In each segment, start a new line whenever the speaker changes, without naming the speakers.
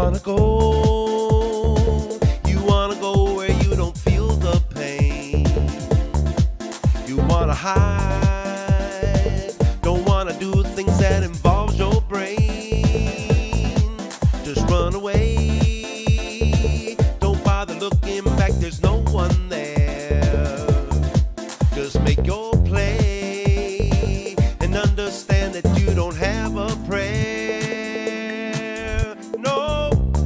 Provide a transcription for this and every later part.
wanna go, you wanna go where you don't feel the pain. You wanna hide, don't wanna do things that involve your brain. Just run away, don't bother looking back, there's no one there. Just make your play and understand that you don't have a prayer. No.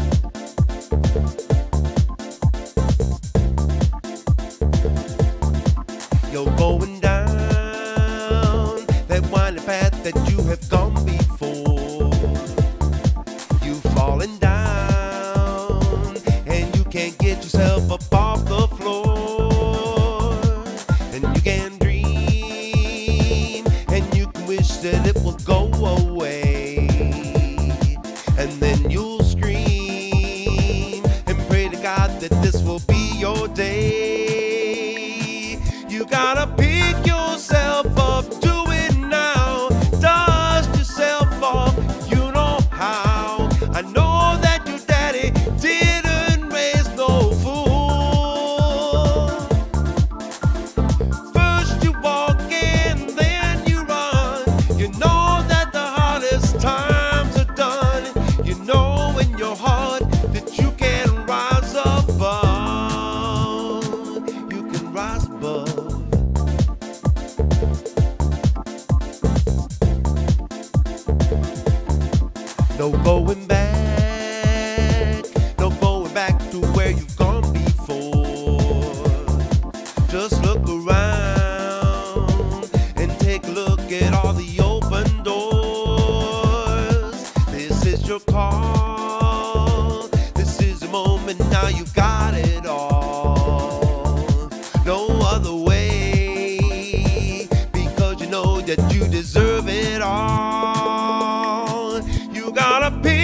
You're going down that winding path that you have gone before. You've fallen down and you can't get yourself up off the floor. And you can dream and you can wish that it will go away. And then you'll scream and pray to God that this will be your day. You gotta pick yourself up, do it now. Dust yourself off, you know how. I know that your daddy didn't raise no fool. First you walk and then you run. You know that the hardest times are done. You know in your heart that you can rise above. You can rise above. No going back, no going back to where you've gone before. Just look around and take a look at all the open doors. This is your call, this is the moment, now you've got it all. No other way, because you know that you deserve it all. You gotta pick